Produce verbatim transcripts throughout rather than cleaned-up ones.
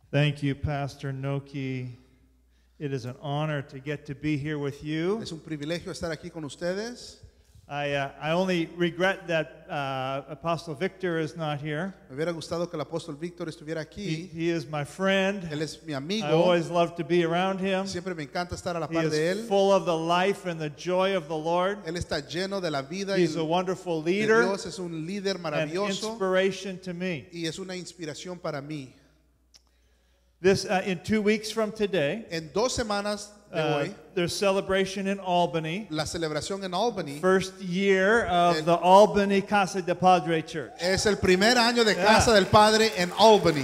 Thank you, Pastor Noki. It is an honor to get to be here with you. Es un privilegio estar aquí con ustedes. I, uh, I only regret that uh, Apostle Victor is not here. Me hubiera gustado que el apóstol Víctor estuviera He, aquí. he is my friend. Él es mi I amigo. always love to be around him. Siempre me encanta estar a la He par de is él. full of the life and the joy of the Lord. Él está lleno de la vida y He's a wonderful de leader Dios. Es un líder and maravilloso inspiration to me. y es una inspiración para mí. This uh, in two weeks from today, En dos semanas de uh, hoy, there's celebration in Albany. la celebración en Albany First year of El- the Albany Casa de Padre Church. es el primer año de Yeah. Casa del Padre en Albany.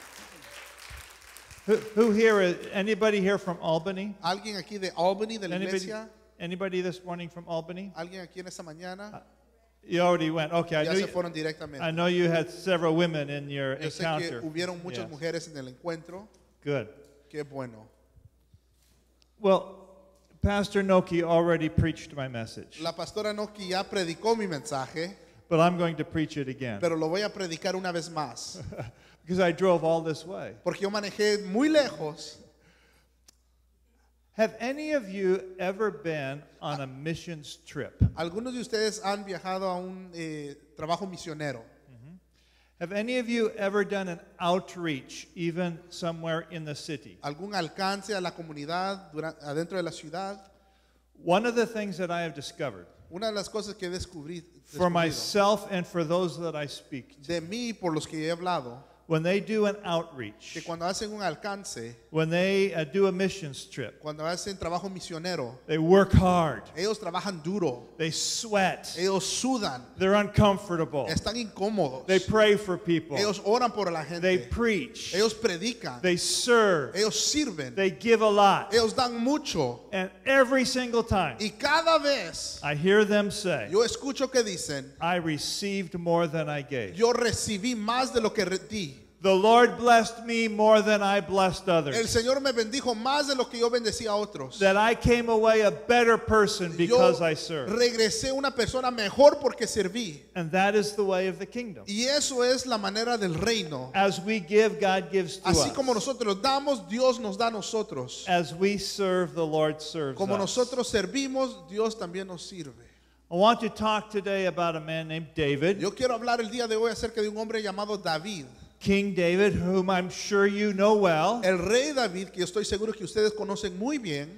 Who, who here is anybody here from Albany? ¿Alguien aquí de Albany, de la Anybody, iglesia? anybody this morning from Albany? ¿Alguien aquí en esta mañana? You already went. Okay, I Ya know, se you, fueron directamente. I know you had several women in your Yo sé que encounter. hubieron muchas Yes. mujeres en el encuentro. Good. Qué bueno. Well, Pastor Noki already preached my message, La pastora Noki ya predicó mi mensaje, but I'm going to preach it again pero lo voy a predicar una vez más. because I drove all this way. Porque yo manejé muy lejos. Have any of you ever been on a missions trip? Algunos de ustedes han viajado a un eh, trabajo misionero. Have any of you ever done an outreach, even somewhere in the city? Algún alcance a la comunidad dura- adentro de la ciudad. One of the things that I have discovered Una de las cosas que descubrí, for descubrido myself and for those that I speak to, de mí por los que he hablado, when they do an que outreach, cuando hacen un alcance, when they uh, do a missions trip, cuando hacen trabajo misionero, they work hard, ellos trabajan duro, they sweat, ellos sudan, they're uncomfortable, están incómodos, they pray for people, ellos oran por la they gente, preach, ellos predican, they serve, ellos sirven, they give a lot. ellos dan mucho. And every single time Y cada vez I hear them say, yo escucho que dicen, I received more than I gave. yo recibí más de lo que re- di. The Lord blessed me more than I blessed El others. Señor me bendijo más de lo que yo bendecía a otros. That I came away a better person Yo because I served. regresé una persona mejor porque serví. And that is the way of the kingdom. Y eso es la manera del reino. As we give, God gives to Así como us. nosotros damos, Dios nos da a nosotros. As we serve, the Lord serves Como us. nosotros servimos, Dios también nos sirve. I want to talk today about a man named David, Yo quiero hablar el día de hoy acerca de un hombre llamado David. King David, whom I'm sure you know well. El rey David, que yo estoy seguro que ustedes conocen muy bien.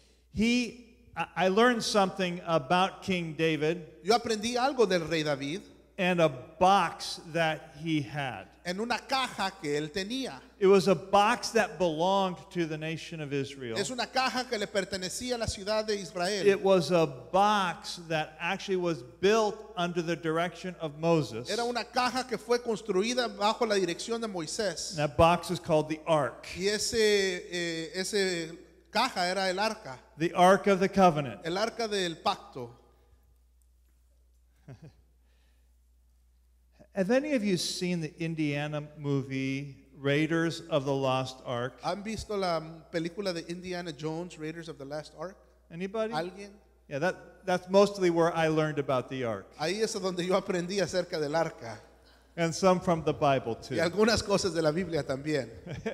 He, I I learned something about King David Yo aprendí algo del rey David and a box that he had. en una caja que él tenía. It was a box that belonged to the nation of Israel. Es una caja que le pertenecía a la ciudad de Israel. It was a box that actually was built under the direction of Moses. Era una caja que fue construida bajo la dirección de Moisés. That box is called the Ark, Y ese, eh, ese caja era el arca, the Ark of the Covenant. el arca del pacto. Have any of you seen the Indiana movie Raiders of the Lost Ark? ¿Han visto la película de Indiana Jones, Raiders of the Last Ark? Anybody? ¿Alguien? Yeah, that, that's mostly where I learned about the Ark. Ahí es donde yo aprendí acerca del arca. And some from the Bible too. Y algunas cosas de la Biblia también.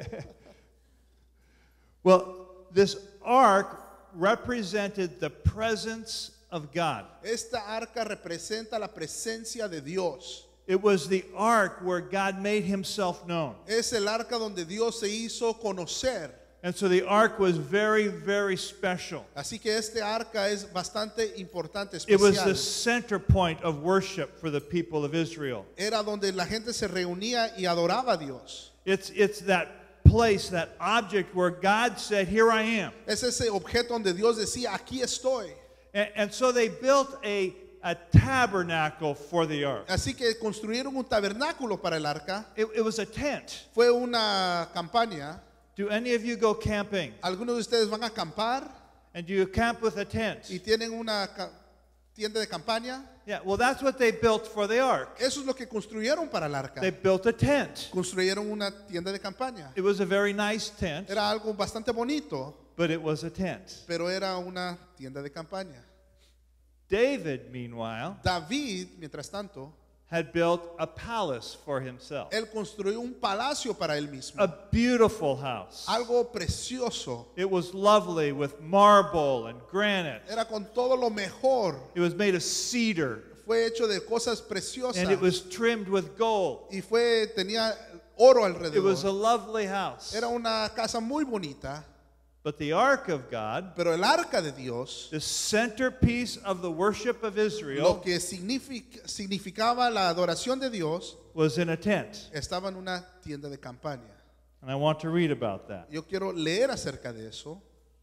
Well, this ark represented the presence of God. Esta arca representa la presencia de Dios. It was the ark where God made himself known. Es el arca donde Dios se hizo conocer. And so the ark was very, very special. Así que este arca es bastante importante, It was the especial. center point of worship for the people of Israel. Era donde la gente se reunía y adoraba a Dios. It's, it's that place, that object where God said, here I am. Es ese objeto donde Dios decía, aquí estoy. And, and so they built a, a tabernacle for the ark. Así que construyeron un tabernáculo para el arca. It, it was a tent. Fue una campaña. Do any of you go camping? Algunos de ustedes van a acampar And do you camp with a tent? y tienen una ca- tienda de campaña. Yeah, well, that's what they built for the ark. Eso es lo que construyeron para el arca. They built a tent. Construyeron una tienda de campaña. It was a very nice tent, Era algo bastante bonito, but it was a tent. pero era una tienda de campaña. David, meanwhile, David, mientras tanto, had built a palace for himself. Él construyó un palacio para él mismo. A beautiful house. Algo precioso. It was lovely with marble and granite. Era con todo lo mejor. It was made of cedar. Fue hecho de cosas preciosas. And it was trimmed with gold. Y fue, tenía oro It was a alrededor. lovely house. Era una casa muy bonita. But the ark of God, Pero el arca de Dios, the centerpiece of the worship of lo Israel, que signific- significaba la adoración de Dios, was in a tent. estaba en una tienda de campaña. And I want to read about that. Yo quiero leer acerca de eso.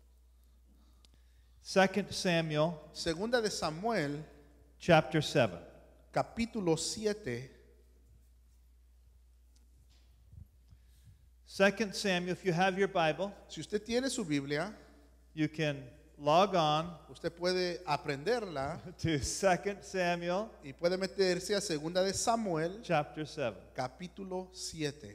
Second Samuel Segunda de Samuel, chapter seven. capítulo siete. Second Samuel, if you have your Bible, Si usted tiene su Biblia, you can log on usted puede aprenderla to Second Samuel y puede meterse a Segunda de Samuel, chapter seven. capítulo siete.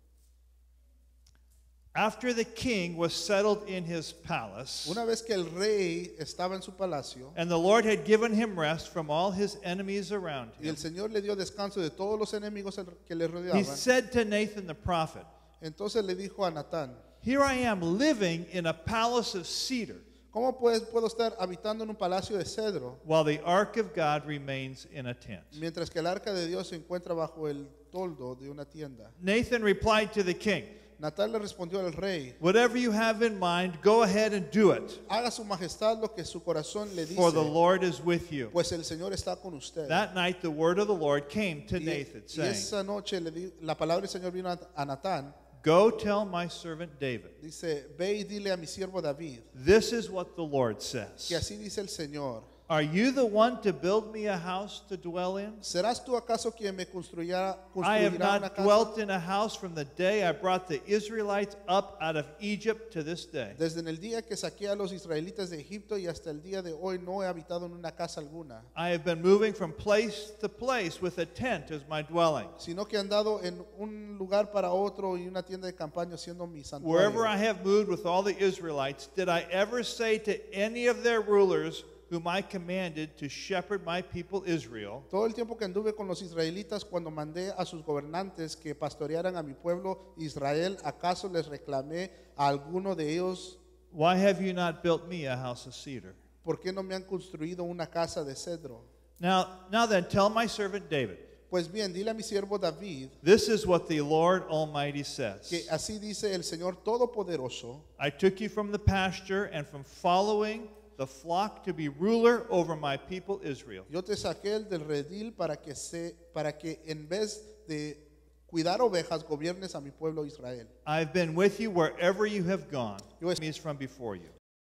After the king was settled in his palace, Una vez que el rey estaba en su palacio and the Lord had given him rest from all his enemies around y el him, Señor le dio descanso de todos los enemigos que le he rodeaban, said to Nathan the prophet, entonces le dijo a Natán, "Here I am living in a palace of cedar, ¿cómo pues puedo estar habitando en un palacio de cedro while the ark of God remains in a tent?" mientras que el arca de Dios se encuentra bajo el toldo de una tienda? Nathan replied to the king, Natán le respondió al rey, "Whatever you have in mind, go ahead and do it, haga su majestad lo que su corazón le for the dice, Lord is with you." pues el Señor está con usted. That night the word of the Lord came to Y, Nathan, y saying, esa noche le di- la palabra del Señor vino a, a Natán, "Go tell my servant David, dice, ve y dile a mi siervo David, this is what the Lord says. que así dice el Señor, Are you the one to build me a house to dwell in? ¿serás tú acaso quien me construirá, I have construirá una not casa? dwelt in a house from the day I brought the Israelites up out of Egypt to this day. Desde en el día que saqué a los israelitas de Egipto y hasta el día de hoy no he habitado en una casa alguna, I have been moving from place to place with a tent as my dwelling. sino que he andado en un lugar para otro y una tienda de campaña siendo mi Wherever santuario. I have moved with all the Israelites, did I ever say to any of their rulers, whom I commanded to shepherd my people Israel, Todo el tiempo que anduve con los israelitas cuando mandé a sus gobernantes que pastorearan a mi pueblo Israel, ¿acaso les reclamé a alguno de ellos, why have you not built me a house of cedar? por qué no me han construido una casa de cedro? Now, now then, tell my servant David, Pues bien, dile a mi siervo David this is what the Lord Almighty says. que así dice el Señor Todopoderoso, I took you from the pasture and from following the flock to be ruler over my people Israel. yo te saqué del redil para que, se, para que en vez de cuidar ovejas gobiernes a mi pueblo Israel. I've been with you wherever you have gone. Yo es- He is from before you.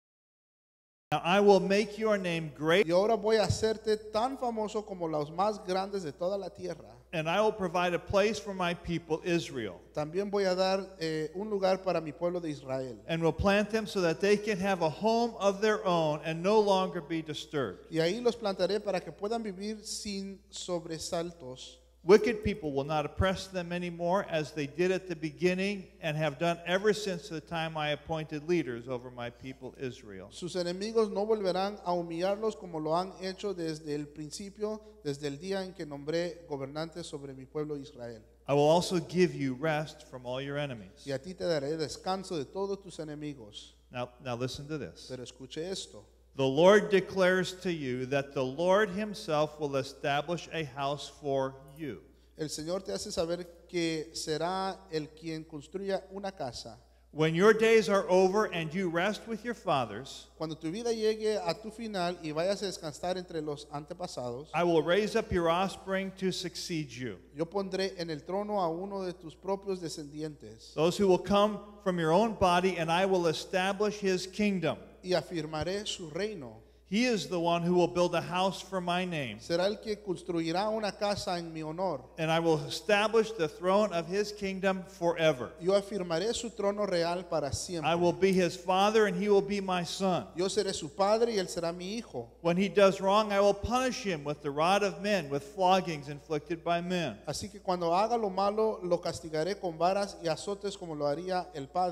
Now I will make your name great, Y ahora voy a hacerte tan famoso como los más grandes de toda la tierra. and I will provide a place for my people Israel, También voy a dar eh, un lugar para mi pueblo de Israel. and will plant them so that they can have a home of their own and no longer be disturbed. Y ahí los plantaré para que puedan vivir sin sobresaltos. Wicked people will not oppress them anymore as they did at the beginning and have done ever since the time I appointed leaders over my people Israel. Sus enemigos no volverán a humillarlos como lo han hecho desde el principio, desde el día en que nombré gobernantes sobre mi pueblo Israel. I will also give you rest from all your enemies. Y a ti te daré descanso de todos tus enemigos. Now, now listen to this. Pero escuche esto. The Lord declares to you that the Lord himself will establish a house for you. El Señor te hace saber que será el quien construya una casa. When your days are over and you rest with your fathers, Cuando tu vida llegue a tu final y vayas a descansar entre los antepasados, I will raise up your offspring to succeed you. yo pondré en el trono a uno de tus propios descendientes Those who will come from your own body, and I will establish his kingdom. y afirmaré su reino. He is the one who will build a house for my name, Será el que construirá una casa en mi honor. and I will establish the throne of his kingdom forever. Yo afirmaré su trono real para siempre. I will be his father, and he will be my son. Yo seré su padre y él será mi hijo. When he does wrong, I will punish him with the rod of men, with floggings inflicted by men. Así que cuando haga lo malo, lo castigaré con varas y azotes como lo haría el padre.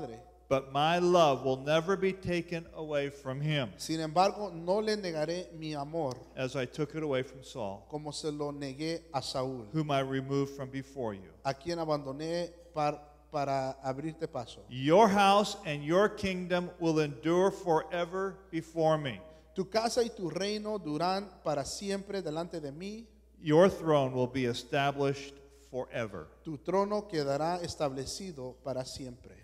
but my love will never be taken away from him, Sin embargo, no le negaré mi amor as I took it away from Saul, como se lo negué a Saúl, whom I removed from before you. a quien abandoné par- para abrirte paso. Your house and your kingdom will endure forever before me. Tu casa y tu reino duran para siempre delante de mí. Your throne will be established forever. Tu trono quedará establecido para siempre.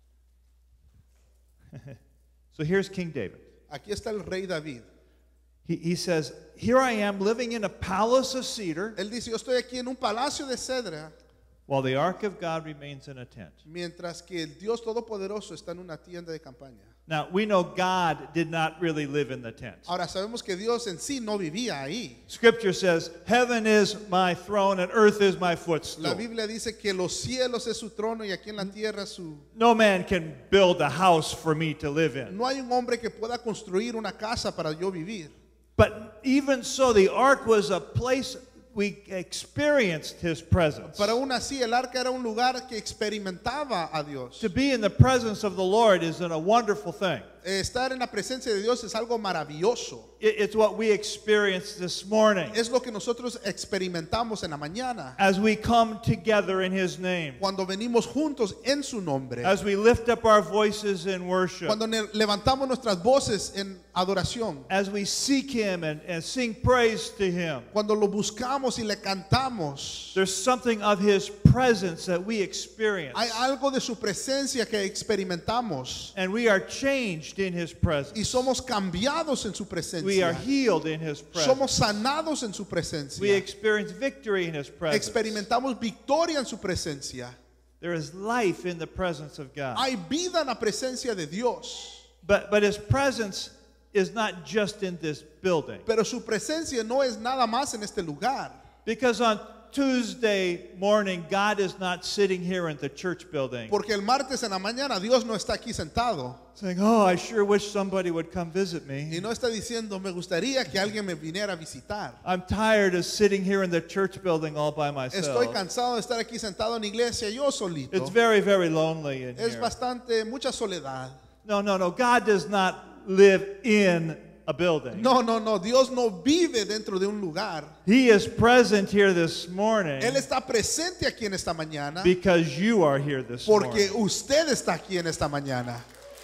So here's King David. Aquí está el rey David. He, he says, here I am living in a palace of cedar, Él dice, yo estoy aquí en un palacio de cedra, while the ark of God remains in a tent. mientras que el Dios Todopoderoso está en una tienda de campaña. Now, we know God did not really live in the tent. Ahora sabemos que Dios en sí no vivía ahí. Scripture says, heaven is my throne and earth is my La footstool. Biblia dice que los cielos es su trono y aquí en la tierra su... No man can build a house for me to live in. No hay un hombre que pueda construir una casa para yo vivir. But even so, the ark was a place we experienced his presence. Pero aún así el arca era un lugar que experimentaba a Dios. To be in the presence of the Lord is a wonderful thing. Estar en la presencia de Dios es algo maravilloso. It- It's what we experienced this morning Es lo que nosotros experimentamos en la mañana. as we come together in his name, Cuando venimos juntos en su nombre. as we lift up our voices in worship, Cuando ne- levantamos nuestras voces en adoración. as we seek him and, and sing praise to him. Cuando lo buscamos y le cantamos. There's something of his presence that we experience, Hay algo de su presencia que experimentamos. and we are changed in his presence. Y somos cambiados en su We are presencia. healed in his presence. Somos sanados en su We presencia. experience victory in his presence. Experimentamos victoria en su presencia. There is life in the presence of God. Hay vida en la presencia de Dios. But, but his presence is not just in this building. Pero su presencia no es nada más en este lugar. Because on Tuesday morning, God is not sitting here in the church building Porque el martes en la mañana Dios no está aquí sentado. saying, oh, I sure wish somebody would come visit Y me. no está diciendo, me gustaría que alguien me viniera a visitar. I'm tired of sitting here in the church building all by Estoy myself. cansado de estar aquí sentado en la iglesia yo solito. It's very, very lonely in Es here. bastante, mucha soledad. No, no, no. God does not live in a building. No, no, no. Dios no vive dentro de un lugar. He is present here this morning Él está presente aquí en esta mañana because you are here this porque morning. usted está aquí en esta mañana.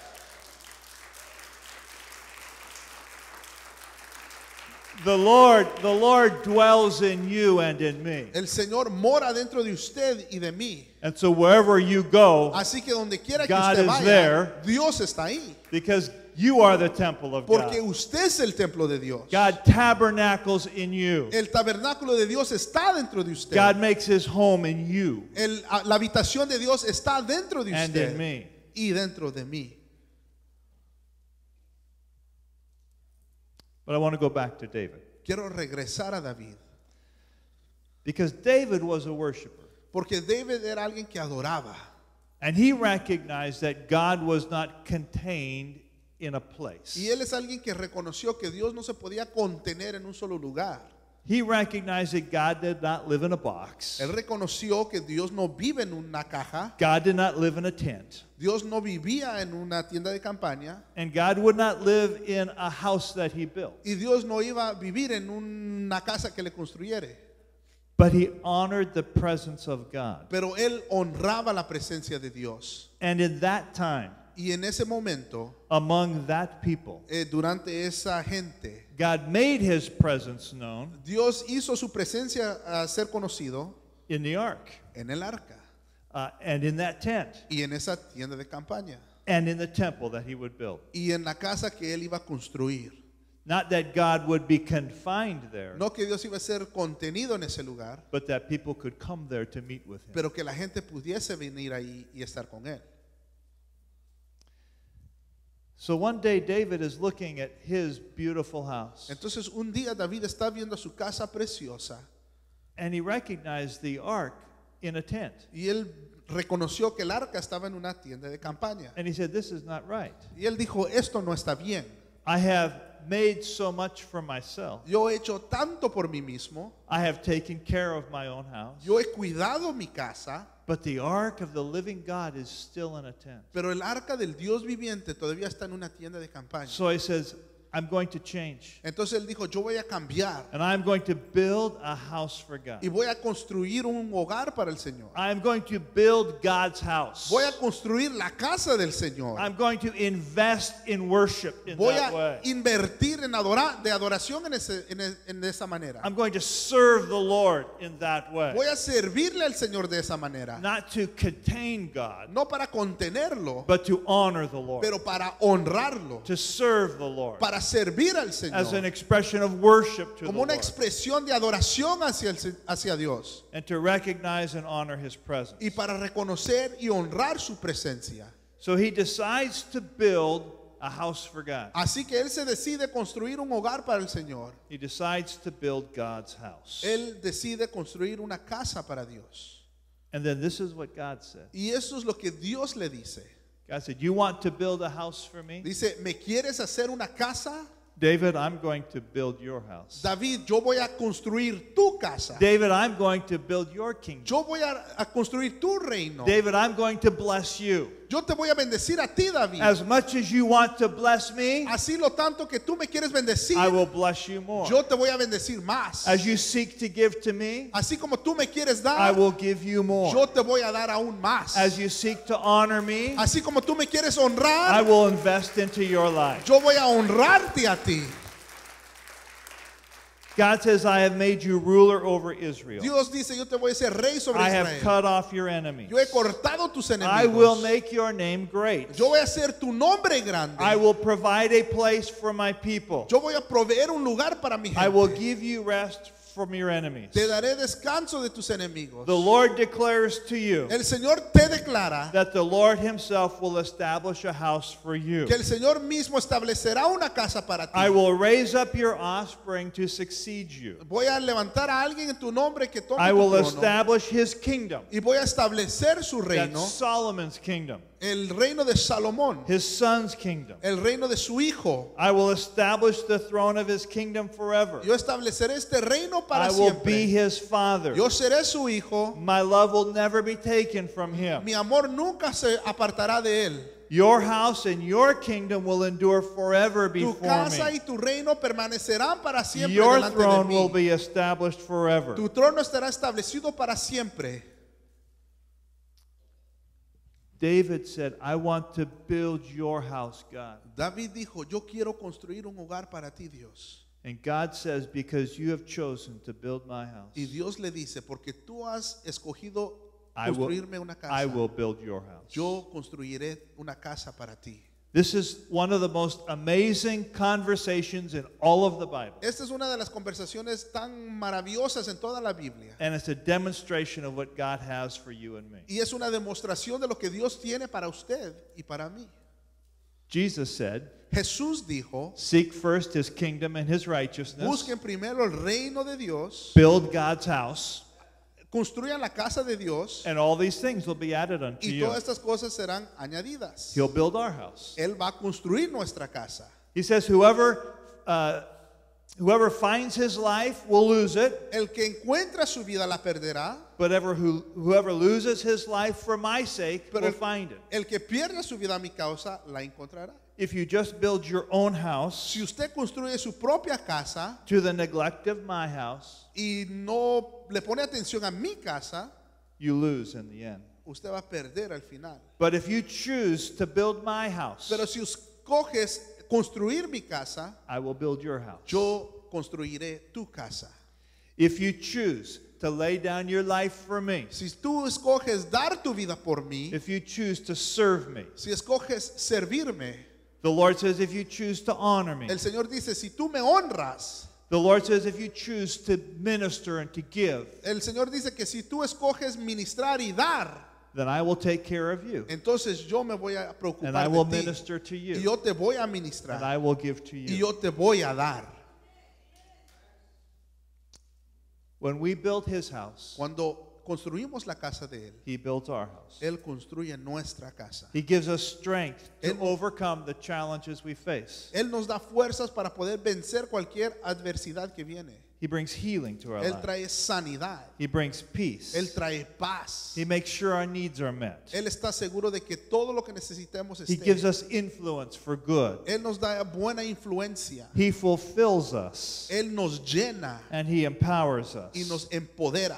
The Lord, the Lord dwells in you and in me. El Señor mora dentro de usted y de mí. And so wherever you go, Así que donde quiera que God usted is vaya, there. Dios está ahí. because you are the temple of Porque God. usted es el templo de Dios. God tabernacles in you. El tabernáculo de Dios está dentro de usted. God makes his home in you El- a- la habitación de Dios está dentro de and usted in me. y dentro de mí. But I want to go back to David. Quiero regresar a David. Because David was a worshiper. Porque David era alguien que adoraba. And he recognized that God was not contained in a place. Y él es alguien que reconoció que Dios no se podía contener en un solo lugar. He recognized that God did not live in a box. Él reconoció que Dios no vive en una caja. God did not live in a tent. Dios no vivía en una tienda de campaña. And God would not live in a house that he built. Y Dios no iba a vivir en una casa que le construyere. But he honored the presence of God. Pero él honraba la presencia de Dios. And in that time, Y en ese momento, among that people, eh, durante esa gente, God made his presence known Dios hizo su presencia a ser conocido in the ark, en el arca uh, and in that tent, y en esa tienda de campaña and in the temple that he would build. y en la casa que él iba a construir. Not that God would be confined there, No que Dios iba a ser contenido en ese lugar, but that people could come there to meet with him. pero que la gente pudiese venir ahí y estar con él. So one day David is looking at his beautiful house, Entonces un día David está viendo su casa preciosa and he recognized the ark in a tent. y él reconoció que el arca estaba en una tienda de campaña. And he said, this is not right. Y él dijo, esto no está bien. I have made so much for myself. Yo he hecho tanto por mí mismo. I have taken care of my own house. Yo he cuidado mi casa. But the ark of the living God is still in a tent. Pero el arca del Dios viviente todavía está en una tienda de campaña. So he says, I'm going to change. Entonces él dijo, yo voy a cambiar And I'm going to build a house for God. y voy a construir un hogar para el Señor. I'm going to build God's house. Voy a construir la casa del Señor. I'm going to invest in worship in Voy that a way. invertir en adorar, de adoración en, ese, en, e- en esa manera. I'm going to serve the Lord in that way. Voy a servirle al Señor de esa manera. Not to contain God, No para contenerlo, but to honor the Lord. pero para honrarlo, To serve the Lord para servir al as an Señor, expression of worship to the como una Lord. expresión de adoración hacia, el se- hacia Dios And to recognize and honor His presence. y para reconocer y honrar su presencia. So he decides to build a house for God. Así que él se decide construir un hogar para el Señor. He decides to build God's house. Él decide construir una casa para Dios. And then this is what God said. Y eso es lo que Dios le dice. God said, you want to build a house for me? Dice, ¿me quieres hacer una casa? David, I'm going to build your house. David, yo voy a construir tu casa. David, I'm going to build your kingdom. Yo voy a, a construir tu reino. David, I'm going to bless you. Yo te voy a bendecir a ti, David. As much as you want to bless me, Así lo tanto que tú me quieres bendecir, I will bless you more. yo te voy a bendecir más. As you seek to give to me, Así como tú me quieres I dar, will give you more. yo te voy a dar aún más. As you seek to honor me, Así como tú me quieres I honrar, will invest into your life. yo voy a honrarte a ti. God says, I have made you ruler over Israel. Dios dice, yo te voy a ser rey sobre I have Israel. cut off your enemies. Yo he cortado tus I will enemigos. make your name great. Yo voy a hacer tu nombre grande. I will provide a place for my people. Yo voy a proveer un lugar para mi I will gente. give you rest from your enemies. Te daré descanso de tus enemigos. The Lord declares to you El Señor te declara that the Lord himself will establish a house for you. que el Señor mismo establecerá una casa para ti. I will raise up your offspring to succeed you. Voy a levantar a alguien en tu nombre que tome I tu will trono establish his kingdom. y voy a establecer su reino, That's Solomon's kingdom, el reino de Salomón, his son's kingdom. el reino de su hijo. I will establish the throne of his kingdom forever. Yo estableceré este reino para I will be siempre. his father. Yo seré su hijo. My love will never be taken from him. Mi amor nunca se apartará de él. Your house and your kingdom will endure forever Tu before casa me. y tu reino permanecerán para siempre Your delante de throne will mí. be established forever. Tu trono estará establecido para siempre. David said, I want to build your house, God. David dijo, yo quiero construir un hogar para ti, Dios. And God says, because you have chosen to build my house, Y Dios le dice, porque tú has escogido I will, construirme una casa, I will build your house. yo construiré una casa para ti. This is one of the most amazing conversations in all of the Bible. Esta es una de las conversaciones tan maravillosas en toda la Biblia. And it's a demonstration of what God has for you and me. Y es una demostración de lo que Dios tiene para usted y para mí. Jesus said, Jesús dijo, seek first his kingdom and his righteousness. busquen primero el reino de Dios, Build God's house, construyan la casa de Dios and all these things will be added unto y you. todas estas cosas serán añadidas. He'll build our house. Él va a construir nuestra casa. He says, whoever, uh, whoever finds his life will lose it, El que encuentra su vida la perderá, but ever who, whoever loses his life for my sake pero will el, find it. el que pierda su vida a mi causa la encontrará. If you just build your own house Si usted construye su propia casa to the neglect of my house, y no le pone atención a mi casa, you lose in the end. usted va a perder al final. But if you choose to build my house, Pero si escoges construir mi casa, I will build your house. yo construiré tu casa. If you choose to lay down your life for me, Si tú escoges dar tu vida por mí, if you choose to serve me, si escoges servirme, the Lord says, if you choose to honor me, el Señor dice, si tú me honras, the Lord says, if you choose to minister and to give, el Señor dice que si tú escoges ministrar y dar, then I will take care of you, entonces yo me voy a and preocupar I will de ti. minister to Y you, yo te voy a and ministrar. I will give to Y you. yo te voy a dar. When we built his house, Cuando construimos la casa de Él, He builds our house. Él construye nuestra casa. He gives us strength to Él- overcome the challenges we face. Él nos da fuerzas para poder vencer cualquier adversidad que viene. He brings healing to our Él lives. trae sanidad. He brings peace. Él trae paz. He makes sure our needs are met. Él está seguro de que todo lo que necesitemos He esté. gives us influence for good. Él nos da buena influencia. He fulfills us Él nos llena and He empowers us. y nos empodera.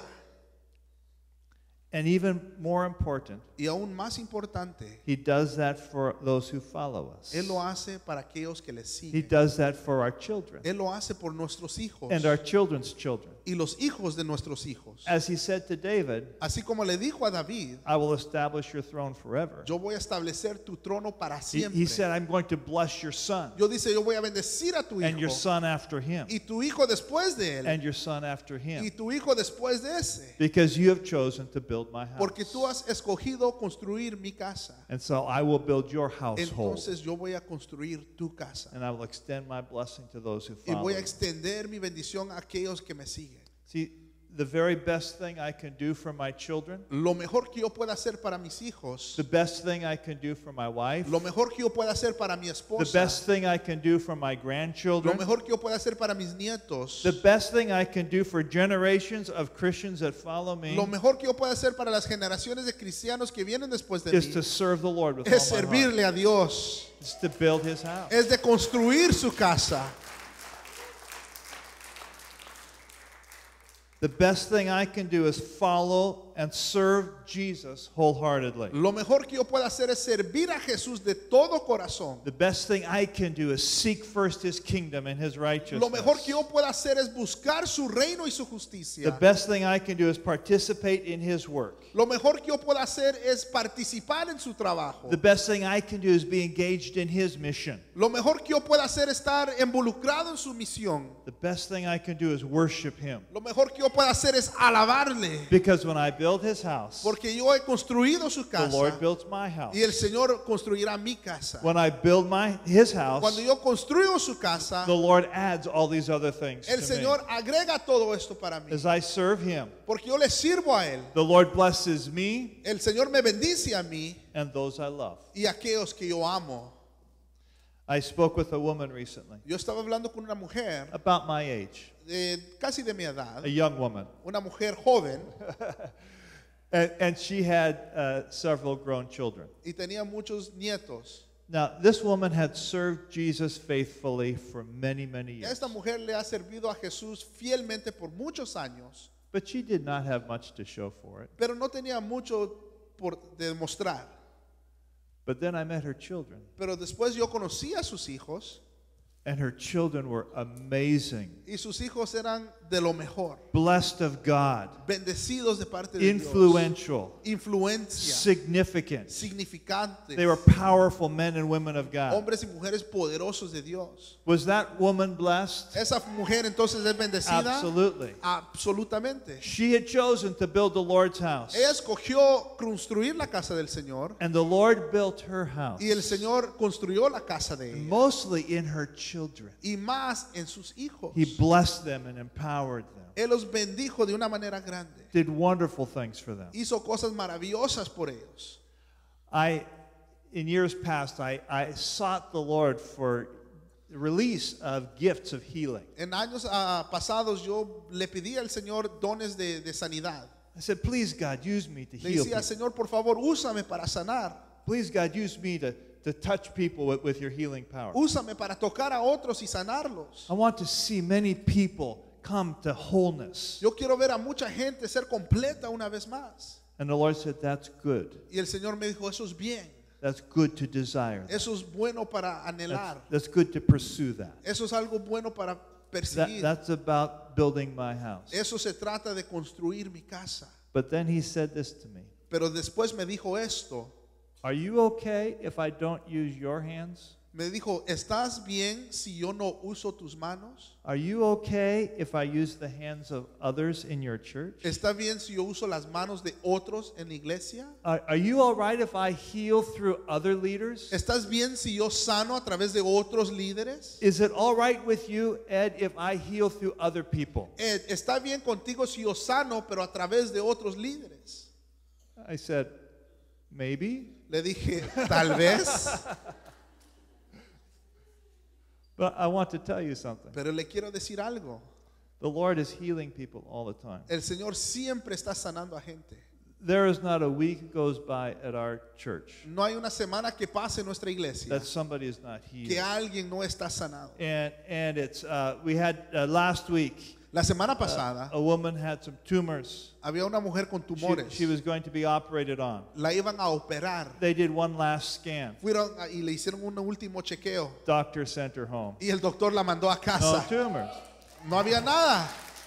And even more important, Y aún más importante, He does that for those who follow us. Él lo hace para aquellos que le He siguen. does that for our children Él lo hace por nuestros hijos and our children's children. y los hijos de nuestros hijos. As He said to David, Así como le dijo a David, I will establish your throne forever. yo voy a establecer tu trono para He, siempre. he said, I'm going to bless your son Yo dice, yo voy a bendecir a tu and your hijo son after him y tu hijo después de él and your son after y him, tu hijo después de ese. because you have chosen to build my house. Porque tú has escogido construir mi casa. And so I will build your household, Entonces yo voy a construir tu casa. and I will extend my blessing to those who Y follow. voy a you. extender mi bendición a aquellos que me siguen. See, the very best thing I can do for my children, Lo mejor que yo pueda hacer para mis hijos, the best thing I can do for my wife, lo mejor que yo pueda hacer para mi the esposa, best thing I can do for my lo grandchildren, mejor que yo pueda hacer para mis nietos, the best thing I can do for generations of Christians that follow me lo mejor que yo pueda hacer para las generaciones de cristianos que vienen después de is mí, to serve the Lord with es all my heart. servirle a Dios, It's to build His house. es de construir su casa. The best thing I can do is follow and serve Jesus wholeheartedly. Lo mejor que yo pueda hacer es servir a Jesús de todo corazón. The best thing I can do is seek first His kingdom and His righteousness. Lo mejor que yo pueda hacer es buscar su reino y su The justicia. best thing I can do is participate in His work. Lo mejor que yo pueda hacer es participar en su trabajo. The best thing I can do is be engaged in His mission. Lo mejor que yo pueda hacer es estar involucrado en su misión. The best thing I can do is worship Him. Lo mejor que yo pueda hacer es alabarle. Because when I build His house, Porque yo he construido su the Lord casa builds my house. y el Señor construirá mi casa. When I build my His house, Cuando yo construyo su casa, the Lord adds all these other things el to Señor agrega todo esto para me. mí. As I serve Him, Porque yo le sirvo a Él. the Lord blesses me El Señor me bendice a mí and those I love. y a aquellos que yo amo. I spoke with a woman recently Yo estaba hablando con una mujer about my age, de, casi de mi edad, a young woman, una mujer joven, and, and she had uh, several grown children. y tenía muchos nietos. Now, this woman had served Jesus faithfully for many, many years, Esta mujer le ha servido a Jesús fielmente por muchos años, but she did not have much to show for it. pero no tenía mucho por demostrar. But then I met her children, Pero después yo conocí a sus hijos and her children were amazing, y sus hijos eran de lo mejor, blessed of God, bendecidos de parte de influential, Dios, influencia, significant. significantes, They were powerful men and women of God. hombres y mujeres poderosos de Dios. Was that woman blessed? Esa mujer entonces es bendecida. Absolutely. Absolutamente. She had chosen to build the Lord's house, Ella escogió construir la casa del Señor and the Lord built her house, y el Señor construyó la casa de ella mostly in her children. y más en sus hijos. He blessed them and empowered them, Él los bendijo de una manera grande. did wonderful things for them. Hizo cosas maravillosas por ellos. I, in years past, I, I sought the Lord for the release of gifts of healing. En años ah, pasados yo le pedí al Señor dones de, de sanidad. I said, please, God, use me to Le heal decía, people. Señor, por favor, úsame para sanar. Please, God, use me to, to touch people with, with your healing power. Úsame para tocar a otros y sanarlos. I want to see many people come to wholeness. Yo quiero ver a mucha gente ser completa una vez más. And the Lord said, that's good. Y el Señor me dijo, eso es bien. That's good to desire. that. Eso es bueno para anhelar. That's, that's good to pursue that. Eso es algo bueno para that. perseguir. That's about building my house. Eso se trata de construir mi casa. But then he said this to me. Pero después me dijo esto. Are you okay if I don't use your hands? Me dijo, ¿estás bien si yo no uso tus manos? Are you okay if I use the hands of others in your church? ¿Está bien si yo uso las manos de otros en la iglesia? Are, are you all right if I heal through other leaders? ¿Estás bien si yo sano a través de otros líderes? Is it all right with you, Ed, if I heal through other people? Ed, ¿está bien contigo si yo sano pero a través de otros líderes? I said, maybe. Le dije, tal vez. But I want to tell you something. Pero le quiero decir algo. The Lord is healing people all the time. El Señor siempre está sanando a gente. There is not a week goes by at our church No hay una semana que pase en nuestra iglesia that somebody is not que healed. alguien no está sanado. And and it's uh, we had uh, last week La semana uh, pasada a woman had some tumors. había una mujer con She, tumores. she was going to be operated on. La iban a operar. They did one last scan. Fueron a- y le hicieron un último chequeo. Doctor sent her home. Y el doctor la mandó a No casa. tumors. No había nada.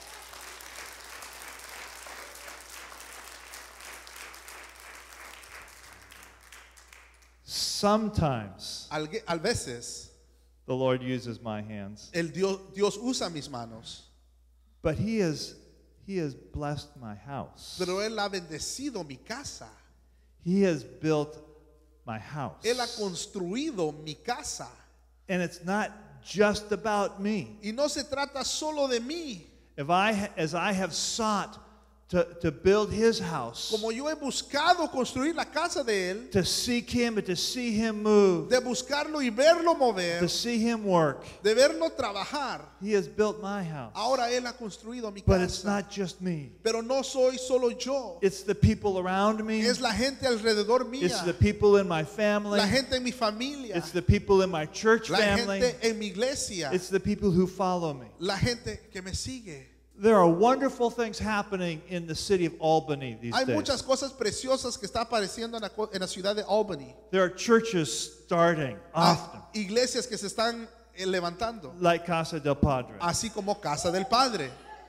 Sometimes Algue- Al veces the Lord uses my hands, el Dios, Dios usa mis manos. but He has He has blessed my house. Pero Él ha bendecido mi casa. He has built my house. Él ha construido mi casa. And it's not just about me. Y no se trata solo de mí. If I, as I have sought to, to build His house, Como yo he buscado construir la casa de Él, to seek Him and to see Him move, de buscarlo y verlo mover, to see Him work, de verlo trabajar, He has built my house. ahora Él ha construido mi But it's casa. not just me. Pero no soy solo yo. It's the people around me. Es la gente alrededor It's the mía, people in my family. la gente en mi familia, It's the people in my church la family. gente en mi iglesia, It's the people who follow me. la gente que me sigue. There are wonderful things happening in the city of Albany these Hay days. muchas cosas preciosas que están apareciendo en la, co- en la ciudad de Albany. There are churches starting often, Ah, iglesias que se están eh, levantando, like Casa del Padre. así como Casa del Padre.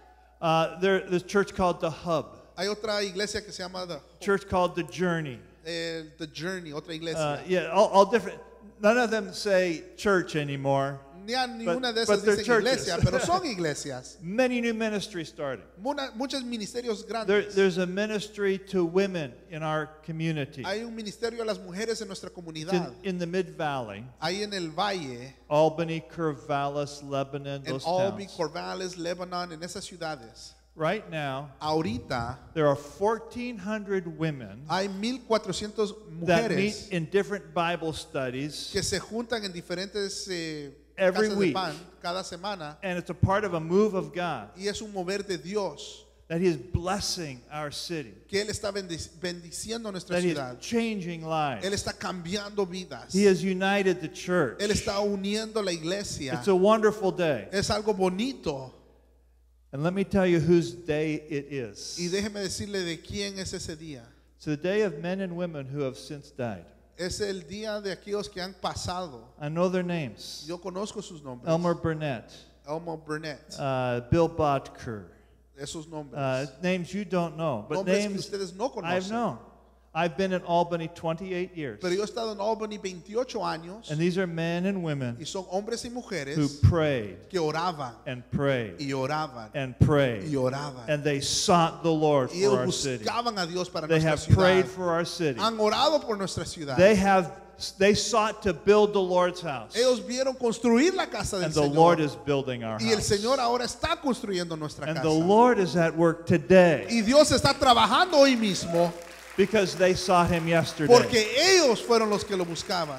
Uh, there, there's a church called The Hub, Hay otra iglesia que se llama The, church called The Journey. eh, The Journey, otra Uh, iglesia. yeah, all, all different. None of them say church anymore. Ni a ni but- una de but esas they're dicen churches. iglesia, pero son iglesias. Many new ministries starting. Muna- muchos ministerios There, grandes. there's a ministry to women in our community. Hay un ministerio a las mujeres en nuestra It's comunidad. in, in the Mid Valley, Ahí en el valle, Albany, Corvallis, Lebanon, en those Albany, towns. Corvallis, Lebanon, en esas ciudades. Right now, Ahorita there are fourteen hundred women hay mil cuatrocientas that meet mujeres in different Bible studies, que se juntan en diferentes eh, Every casas week. de pan cada semana and it's a part of a move of God y es un mover de Dios that He is blessing our city, que Él está bendic- bendiciendo nuestra that He is ciudad. changing Él lives. está cambiando vidas. He has united the church. Él está uniendo la iglesia. It's a wonderful day. Es algo bonito. And let me tell you whose day it is. Y déjeme decirle de quién es ese día. It's the day of men and women who have since died. Es el día de aquellos que han pasado. I know their names. Yo conozco sus nombres. Elmer Burnett, Elmer Burnett. uh, Bill Bodker, Esos nombres. uh, names you don't know, but Nombres que names ustedes no I've conocen. known. I've been in Albany twenty-eight years. Pero yo he estado en Albany veintiocho años. And these are men and women Y son hombres y who mujeres prayed que oraban and prayed y oraban and y prayed. oraban. And they sought the Lord Y for ellos our city. buscaban a Dios para They nuestra have ciudad. prayed for our city. Han orado por nuestra ciudad. They have they sought to build the Lord's house. Ellos vieron construir la casa del And the Señor. Lord is building our Y el house. Señor ahora está construyendo nuestra And casa. the Lord is at work today Y Dios está trabajando hoy mismo because they sought Him yesterday. porque ellos fueron los que lo buscaban.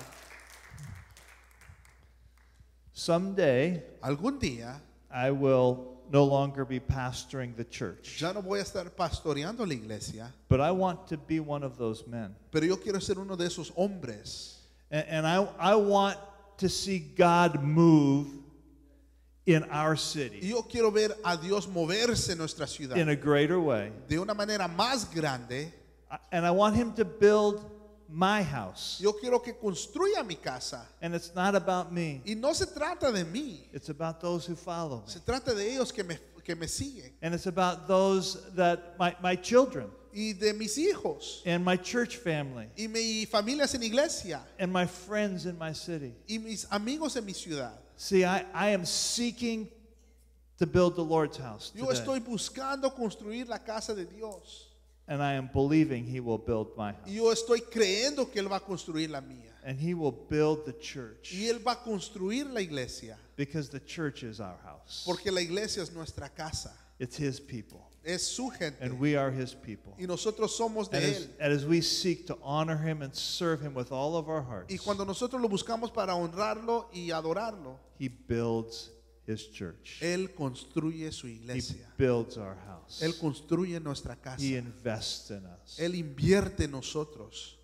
Someday, Algún día I will no longer be pastoring the church. ya no voy a estar pastoreando la iglesia, But I want to be one of those men. pero yo quiero ser uno de esos hombres. And, and I, I want to see God move in our Y city yo quiero ver a Dios moverse en nuestra ciudad in a greater way. de una manera más grande. I- And I want Him to build my house. Yo quiero que construya mi casa. And it's not about me. Y no se trata de mí, It's about those who follow me. se trata de ellos que me, que me siguen. And it's about those that, my, my children, y de mis hijos and my church family y mi familias en iglesia and my friends in my city. y mis amigos en mi ciudad. See, I, I am seeking to build the Lord's house Yo today, estoy buscando construir la casa de Dios and I am believing He will build my house, y yo estoy creyendo que Él va a construir la mía and He will build the church, y Él va a construir la iglesia because the church is our house. porque la iglesia es nuestra casa, It's His people, es su gente and we are His people. y nosotros somos de And as, Él. and as we seek to honor Him and serve Him with all of our hearts, Y cuando nosotros lo buscamos para honrarlo y adorarlo, He builds His church. Él construye su He iglesia. builds our house. Él construye nuestra casa. He invests in us. Él invierte en nosotros.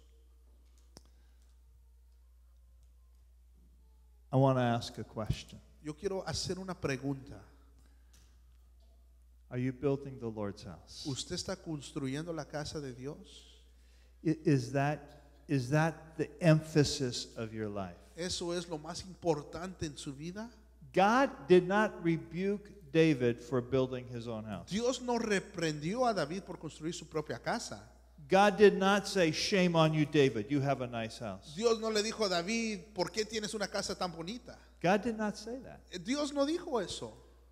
I want to ask a question. Yo quiero hacer una pregunta. Are you building the Lord's house? ¿Usted está construyendo la casa de Dios? I- Is that, is that the emphasis of your life? ¿Eso es lo más importante en su vida? God did not rebuke David for building his own house. Dios no reprendió a David por construir su propia casa. God did not say, shame on you, David, you have a nice house. Dios no le dijo a David, ¿por qué tienes una casa tan bonita? God did not say that. Dios no dijo eso.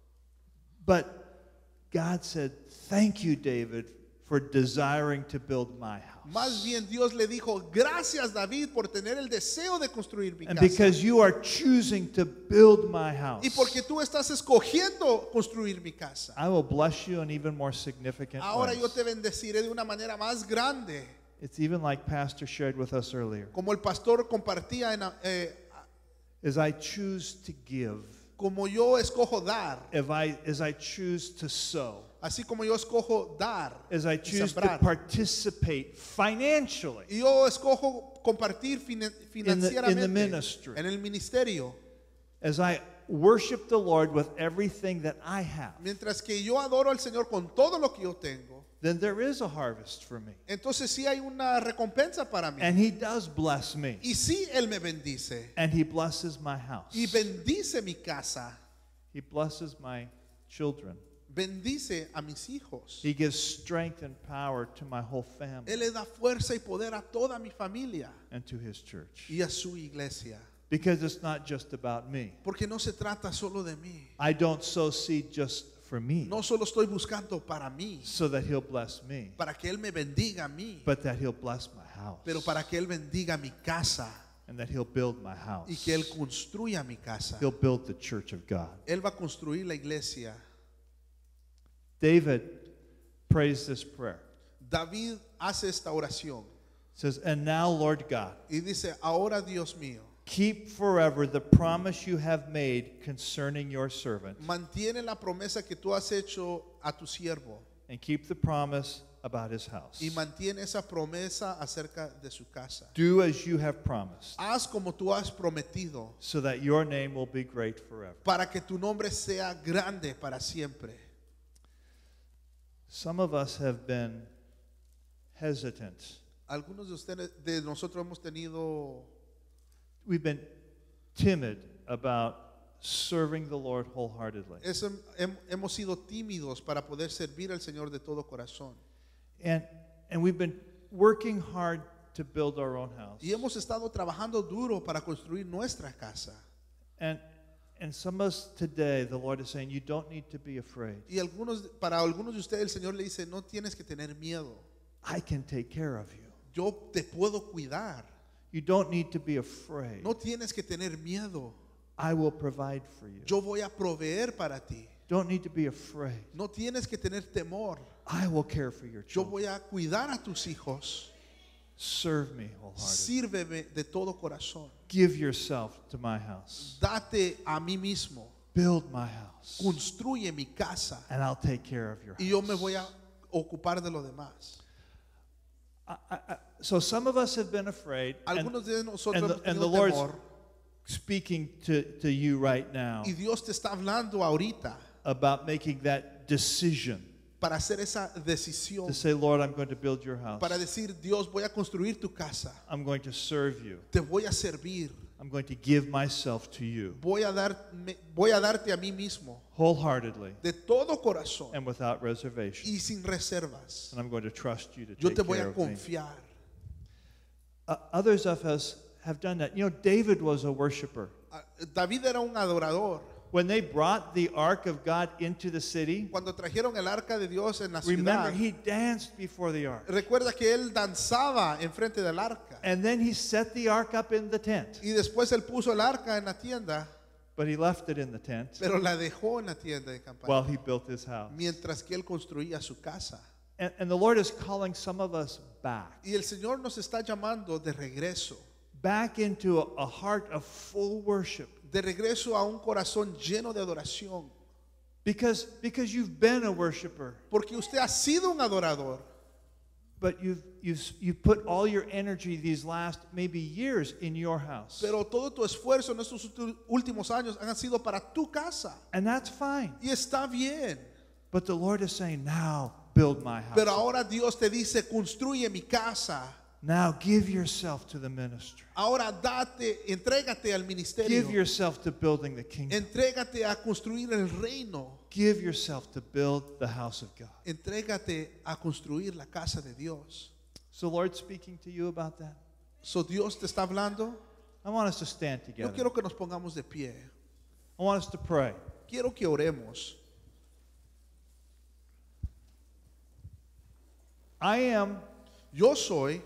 But God said, thank you, David, for desiring to build my house. Más bien Dios le dijo, gracias David por tener el deseo de construir mi And casa. because you are choosing to build my house, Y porque tú estás escogiendo construir mi casa. I will bless you in even more significant Ahora yo ways. te bendeciré de una manera más grande. It's even like Pastor shared with us earlier. Como el pastor compartía, en, eh, As I choose to give, como yo escojo dar, if I, as I choose to sow, así como yo escojo dar, as I y choose to sembrar. participate financially Y yo escojo compartir fina- in the, in the financieramente ministry, en el ministerio. as I worship the Lord with everything that I have, Mientras que yo adoro al Señor con todo lo que yo tengo, then there is a harvest for me. entonces sí hay una recompensa para mí. And He does bless me. Y sí Él me bendice. And He blesses my house. Y bendice mi casa. He blesses my children. Bendice a mis hijos. He gives strength and power to my whole family Él le da fuerza y poder a toda mi familia and to His church. y a su iglesia. Because it's not just about me. Porque no se trata solo de mí. I don't sow seed just for me No solo estoy buscando para mí, so that He'll bless me, para que Él me bendiga a mí, but that He'll bless my house pero para que Él bendiga mi casa and that He'll build my house. y que Él construya mi casa. He'll build the church of God. Él va a construir la iglesia. David prays this prayer. David hace esta oración It says, and now, Lord God, y dice, ahora Dios mío, keep forever the promise you have made concerning your servant, mantiene la promesa que tú has hecho a tu siervo and keep the promise about his house. y mantiene esa promesa acerca de su casa. Do as you have promised, Haz como tú has prometido so that your name will be great forever. para que tu nombre sea grande para siempre. Some of us have been hesitant. Algunos de ustedes, de nosotros hemos tenido, We've been timid about serving the Lord wholeheartedly. es- hem- hemos sido tímidos para poder servir al Señor de todo corazón. And, and we've been working hard to build our own house. Y hemos estado trabajando duro para construir nuestra casa. And, and some of us today, the Lord is saying, you don't need to be afraid. Y algunos, para algunos de ustedes el Señor le dice, no tienes que tener miedo. I can take care of you. Yo te puedo cuidar. You don't need to be afraid. No tienes que tener miedo. I will provide for you. Yo voy a proveer para ti. Don't need to be afraid. No tienes que tener temor. I will care for your Yo children. voy a cuidar a tus hijos. Serve me wholeheartedly. Sírveme de todo corazón. Give yourself to my house. Date a mí mismo. Build my house. Construye mi casa. And I'll take care of your Y yo house. me voy a ocupar de lo demás. I, I, I- so some of us have been afraid. And, Algunos de nosotros and the, hemos and the tenido Lord's temor. speaking to, to you right now Y Dios te está hablando ahorita about making that decision para hacer esa decisión. to say, Lord, I'm going to build your house. Para decir, Dios, voy a construir tu casa. I'm going to serve you. Te voy a servir. I'm going to give myself to you Voy a, dar, me- voy a darte a mí mismo wholeheartedly de todo corazón and without reservation. y sin reservas. And I'm going to trust you to Yo take te voy care a of me. confiar. Uh, others of us have done that. You know, David was a worshiper. Ah, David era un adorador. When they brought the ark of God into the city, Cuando trajeron el arca de Dios en la remember, ciudad, he danced before the ark. recuerda que él danzaba enfrente del arca. And then he set the ark up in the tent. Y después él puso el arca en la tienda, But he left it in the tent pero la dejó en la tienda de campaña. while he built his house. Mientras que él construía su casa. And, and the Lord is calling some of us back, Y el Señor nos está llamando de regreso. back into a, a heart of full worship. De regreso a un corazón lleno de adoración. Because, because you've been a worshiper, Porque usted ha sido un adorador. but you've, you've, you've put all your energy these last maybe years in your house. Pero todo tu esfuerzo en estos ulti- últimos años han sido para tu casa. And that's fine. Y está bien. But the Lord is saying, now build my house. Pero ahora Dios te dice, construye mi casa. Now give yourself to the ministry. Ahora date, entrégate al ministerio. Give yourself to building the kingdom. Entrégate a construir el reino. Give yourself to build the house of God. Entrégate a construir la casa de Dios. So Lord speaking to you about that. So Dios te está hablando. I want us to stand Yo together. quiero que nos pongamos de pie. I want us to pray. Quiero que oremos. I am, Yo soy,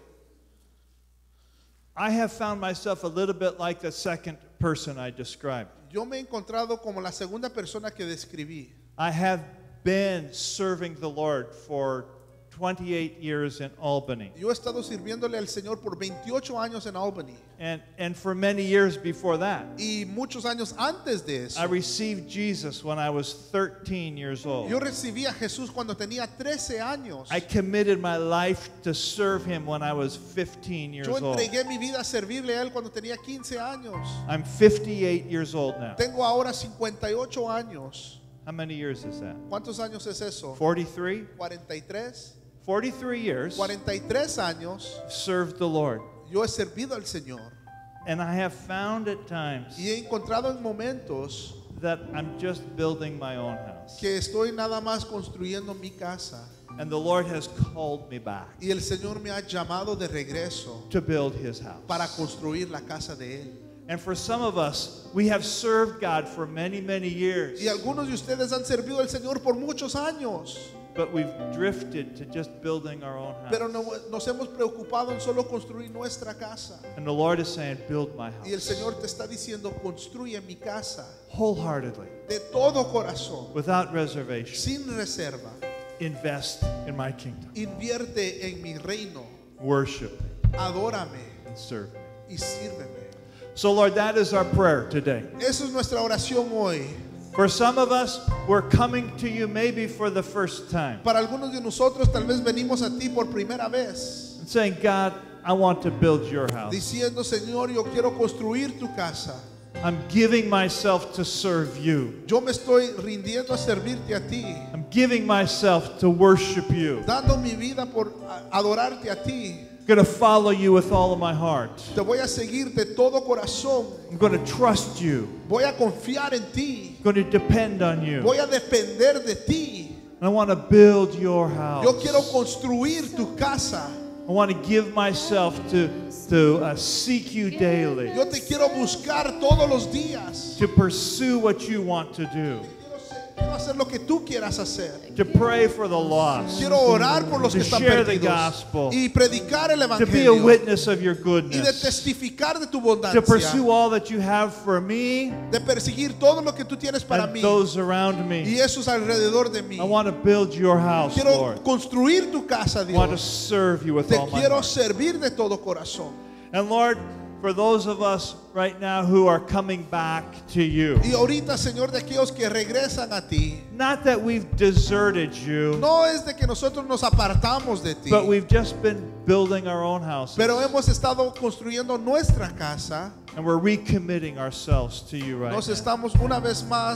I have found myself a little bit like the second person I described. yo me he encontrado como la segunda persona que describí. I have been serving the Lord for twenty-eight years in Albany. Yo he estado sirviéndole al Señor por veintiocho años en Albany. And, and for many years before that. Y muchos años antes de eso. I received Jesus when I was thirteen years old. Yo recibí a Jesús cuando tenía trece años. I committed my life to serve him when I was fifteen years Yo old. entregué mi vida a servirle a Él cuando tenía quince años. I'm fifty-eight years old now. Tengo ahora cincuenta y ocho años. How many years is that? ¿Cuántos años es eso? forty-three? cuarenta y tres. forty-three years cuarenta y tres años served the Lord. yo he servido al Señor. And I have found at times Y he encontrado en momentos that I'm just building my own house. que estoy nada más construyendo mi casa. And the Lord has called me back Y el Señor me ha llamado de regreso to build his house. para construir la casa de Él. And for some of us, we have served God for many, many years. Y algunos de ustedes han servido al Señor por muchos años. But we've drifted to just building our own house. Pero no, nos hemos preocupado en solo construir nuestra casa. And the Lord is saying, build my Y el house Señor te está diciendo, construye mi casa wholeheartedly, de todo corazón, without reservation. sin reserva. Invest in my kingdom. Invierte en mi reino, Worship adórame and serve me. y sírveme. So, Lord, that is our prayer today. Esa es nuestra oración hoy. For some of us, we're coming to you maybe for the first time Para algunos de nosotros tal vez venimos a ti por primera vez, and saying, God, I want to build your house. diciendo, Señor, yo quiero construir tu casa. I'm giving myself to serve you. Yo me estoy rindiendo a servirte a ti, I'm giving myself to worship you. dando mi vida por a- adorarte a ti. I'm going to follow you with all of my heart. Te voy a seguir de todo corazón. I'm going to trust you. Voy a confiar en ti. I'm going to depend on you. Voy a depender de ti. And I want to build your house. Yo quiero construir tu casa. I want to give myself to, to uh, seek you daily, Yo te quiero buscar todos los días. to pursue what you want to do, Quiero ser- quiero hacer lo que tú quieras hacer. to pray for the lost, Quiero orar por los to que están share the perdidos gospel, y predicar el to be a evangelio witness of your y de goodness, testificar de tu to bondancia, pursue all that you have for me de perseguir todo lo que tú tienes para and mí those around y me. esos alrededor de mí. I want to build your house, Quiero Lord. construir tu casa, I want to Dios. serve you with Te all my quiero heart. servir de todo corazón. And Lord, for those of us right now who are coming back to you, Y ahorita, Señor, de aquellos que regresan a ti, not that we've deserted you, no es de que nosotros nos apartamos de ti, but we've just been building our own houses. pero hemos estado construyendo nuestra casa. And we're recommitting ourselves to you right Nos now. estamos una vez más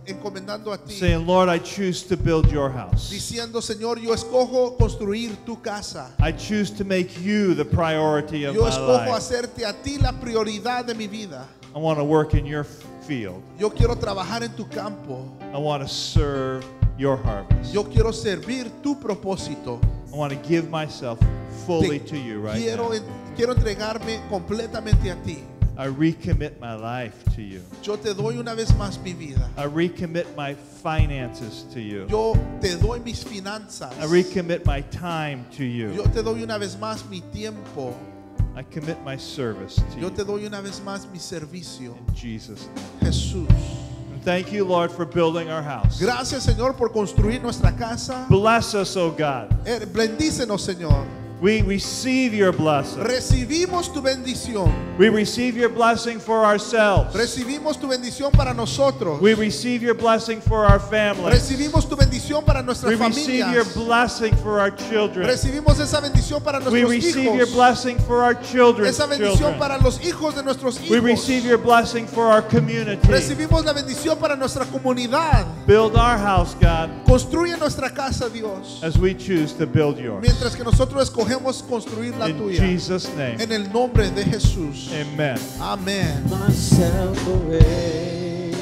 encomendando a ti, saying, Lord, I choose to build your house. diciendo, Señor, yo escojo construir tu casa. I choose to make you the priority of Yo my escojo life. hacerte a ti la prioridad de mi vida. I want to work in your field. Yo quiero trabajar en tu campo. I want to serve your harvest. Yo quiero servir tu propósito. I want to give myself fully Te to you right quiero, now. en- quiero entregarme completamente a ti. I recommit my life to you. Yo te doy una vez más mi vida. I recommit my finances to you. Yo te doy mis finanzas. I recommit my time to Yo you. te doy una vez más mi tiempo. I commit my service to Yo you. te doy una vez más mi servicio. In Jesus' name. Jesús. And thank you, Lord, for building our house. Gracias, Señor, por construir nuestra casa. Bless us, O God. Eh, Bendícenos, Señor. We receive your blessing. Recibimos tu bendición. We receive your blessing for ourselves. Recibimos tu bendición para nosotros. We receive your blessing for our families. Recibimos tu bendición para nuestras We receive your familias. blessing for our children. Recibimos esa bendición para We nuestros receive your hijos. blessing for our children's Esa bendición children. para los hijos de nuestros We receive hijos. your blessing for our community. Recibimos la bendición para nuestra comunidad. Build our house, God, Construye nuestra casa, Dios. as we choose to build yours. Mientras que nosotros escogemos construir la In tuya. Jesus' name, En el nombre de Jesús. amen. Amén. Myself away.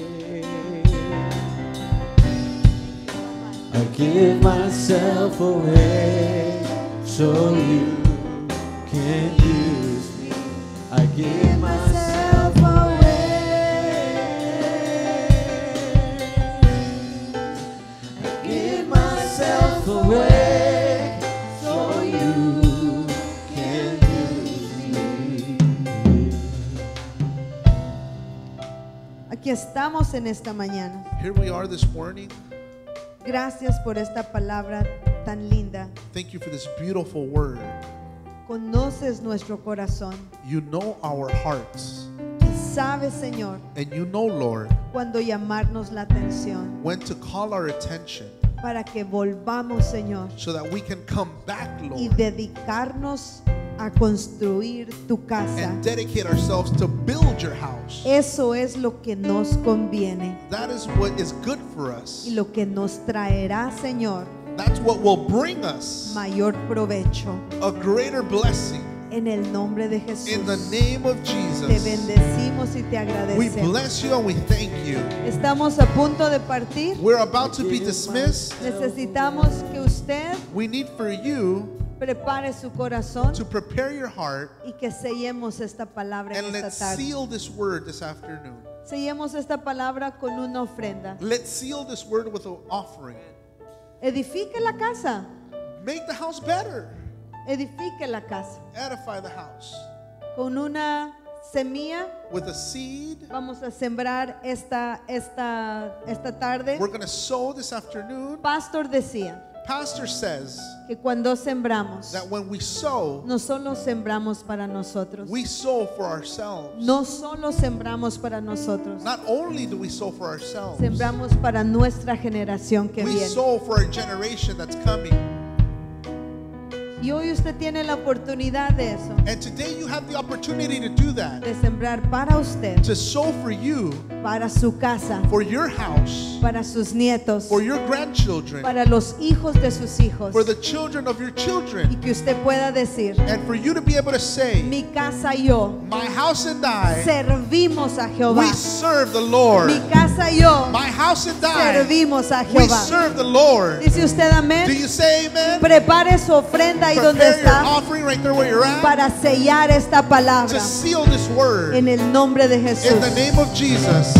I give myself away so you can use me. I give myself away. I give myself away so you can use me. Aquí estamos en esta mañana. Here we are this morning. Gracias por esta palabra tan linda. Thank you for this beautiful word. Conoces nuestro corazón You know our hearts. y sabes, Señor, And you know, Lord, cuando llamarnos la atención when to call our attention para que volvamos, Señor, so that we can come back, y Lord, dedicarnos a construir tu casa. and dedicate ourselves to build your house. Eso es lo que nos conviene That is what is good for us. y lo que nos traerá, Señor, That's what will bring us mayor provecho. a greater blessing. En el nombre de Jesús, In the name of te Jesus, bendecimos y te we agradecemos. bless you and we thank you. Estamos a punto de partir. We're about to be dismissed. Necesitamos que usted We need for you prepare su corazón to prepare your heart y que sellemos esta palabra en and esta let's tarde. seal this word this afternoon. Sellemos esta palabra con una ofrenda. Let's seal this word with an offering. Edifique la casa. Make the house better. Edifique la casa. Edify the house. Con una semilla With a seed, vamos a sembrar esta, esta, esta tarde. we're going to sow this afternoon. Pastor decía Pastor says que cuando sembramos, that when we sow, no solo sembramos para nosotros. we sow for ourselves. No solo sembramos para nosotros. Not only do we sow for ourselves, Sembramos para nuestra generación que we viene. sow for a generation that's coming. Y hoy usted tiene la oportunidad de eso, And today you have the opportunity to do that, de sembrar para usted, to sow for you, para su casa, for your house, para sus nietos, for your grandchildren, para los hijos de sus hijos. for the children of your Y children, que usted pueda decir, and for you to be able to say, mi casa y yo my house and I, servimos a Jehová. we serve the Lord. Mi casa y yo My house and I, servimos a we Jehová. serve the Lord. Dice usted Do amén. you say amen? Prepare su ofrenda ahí donde Prepare your está offering right there where you're at para sellar esta to palabra seal this word en el nombre de in Jesús. the name of Jesus.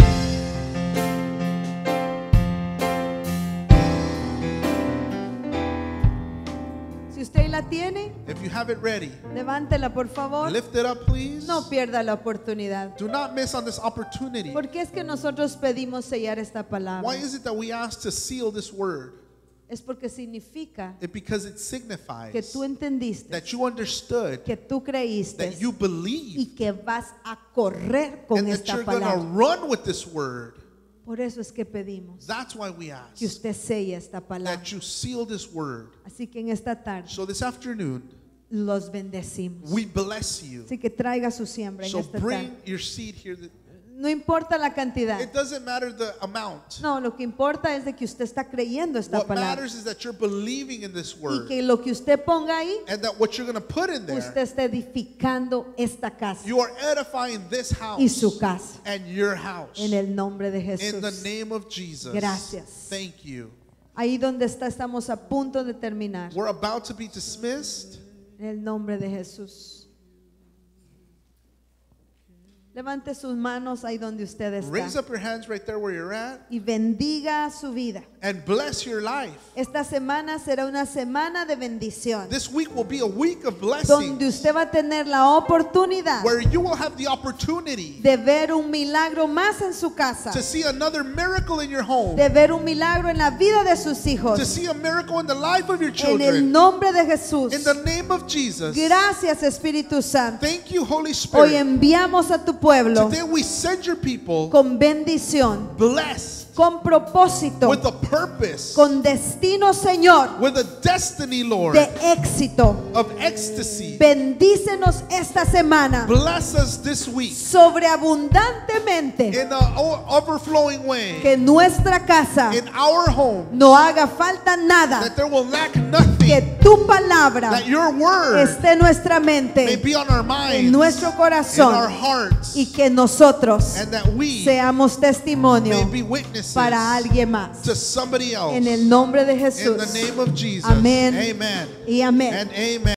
Si usted la tiene, If you have it ready, levántela por favor. lift it up, please. No pierda la oportunidad. Do not miss on this opportunity. ¿Por qué es que nosotros pedimos sellar esta palabra? Why is it that we ask to seal this word? Es porque significa It, because it que signifies tú entendiste, that you understood, que tú creíste that you y believe, que vas a correr con and that esta you're going to palabra. run with this word. Por eso es que pedimos That's why we ask que usted selle esta palabra. that you seal this word. Así que en esta tarde So this afternoon, los bendecimos. we bless you. Así que traiga su siembra en So esta bring tarde. your seed here. th- No importa la cantidad. It doesn't matter the amount. No, lo que importa es de que usted está creyendo esta What palabra. matters is that you're believing in this Y word. que lo que usted ponga ahí, And that what you're going to put in usted there, está edificando esta casa you are edifying this house y su casa. and your house. En el nombre de In the Jesús. name of Jesus. Gracias. Thank you. Ahí donde está, estamos a punto de terminar. We're about to be dismissed. En el nombre de Jesús. Levante sus manos ahí donde usted Raise está up your hands right there where you're at y bendiga su vida. and bless your life. Esta semana será una semana de bendición, This week will be a week of blessing donde usted va a tener la oportunidad where you will have the opportunity de ver un milagro más en su casa, to see another miracle in your home, de ver un milagro en la vida de sus to hijos. see a miracle in the life of your En el children. nombre de Jesús. In the name of Jesus. Gracias, Espíritu Santo. Thank you, Holy Hoy Spirit. enviamos a tu pueblo Today we send your people con bendición, blessed con propósito, with a purpose, con destino, Señor, with a destiny, Lord, de éxito. of ecstasy. Bendícenos esta semana Bless us this week sobreabundantemente, in an overflowing way que nuestra casa in our home, no haga falta nada, that there will lack que nothing, tu palabra that your word esté en nuestra may mente, be on our en minds, nuestro in our corazón, hearts, y que nosotros and that we seamos may testimonio be witnesses para alguien más. to somebody else. En el nombre de In Jesús. the name of Jesus. Amén Amen. y amén. And amen.